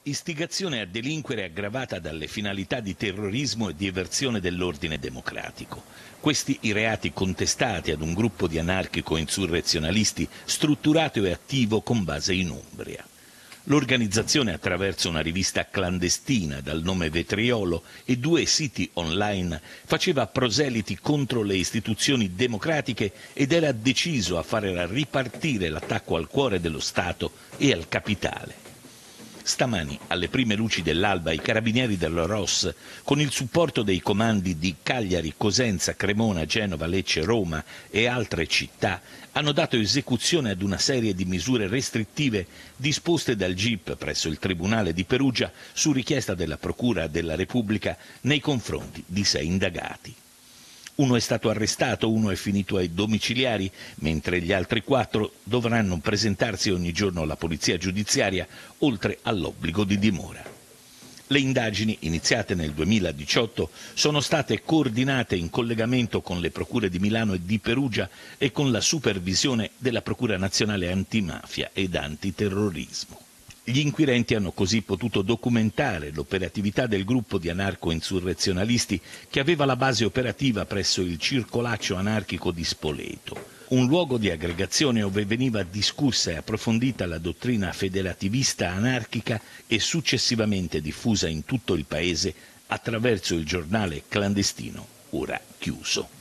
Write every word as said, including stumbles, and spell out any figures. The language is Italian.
Istigazione a delinquere aggravata dalle finalità di terrorismo e di eversione dell'ordine democratico. Questi i reati contestati ad un gruppo di anarchico-insurrezionalisti strutturato e attivo con base in Umbria. L'organizzazione, attraverso una rivista clandestina dal nome Vetriolo e due siti online, faceva proseliti contro le istituzioni democratiche ed era deciso a fare ripartire l'attacco al cuore dello Stato e al capitale. Stamani, alle prime luci dell'alba, i carabinieri del R O S, con il supporto dei comandi di Cagliari, Cosenza, Cremona, Genova, Lecce, Roma e altre città, hanno dato esecuzione ad una serie di misure restrittive disposte dal G I P presso il Tribunale di Perugia su richiesta della Procura della Repubblica nei confronti di sei indagati. Uno è stato arrestato, uno è finito ai domiciliari, mentre gli altri quattro dovranno presentarsi ogni giorno alla polizia giudiziaria, oltre all'obbligo di dimora. Le indagini, iniziate nel duemiladiciotto, sono state coordinate in collegamento con le procure di Milano e di Perugia e con la supervisione della Procura Nazionale Antimafia ed Antiterrorismo. Gli inquirenti hanno così potuto documentare l'operatività del gruppo di anarco-insurrezionalisti che aveva la base operativa presso il circolaccio anarchico di Spoleto, un luogo di aggregazione dove veniva discussa e approfondita la dottrina federativista anarchica e successivamente diffusa in tutto il paese attraverso il giornale clandestino, ora chiuso.